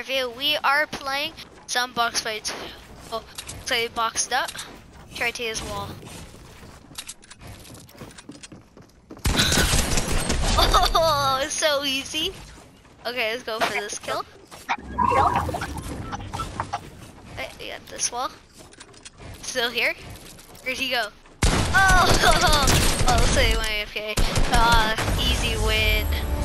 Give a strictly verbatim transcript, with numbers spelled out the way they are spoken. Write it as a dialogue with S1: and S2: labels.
S1: review. We are playing some box fights. Oh, so he boxed up. Try to his wall. Oh, it's so easy. Okay, let's go for this kill. Okay, we got this wall. Still here? Where'd he go? Oh, oh, say my A F K. Ah, easy win.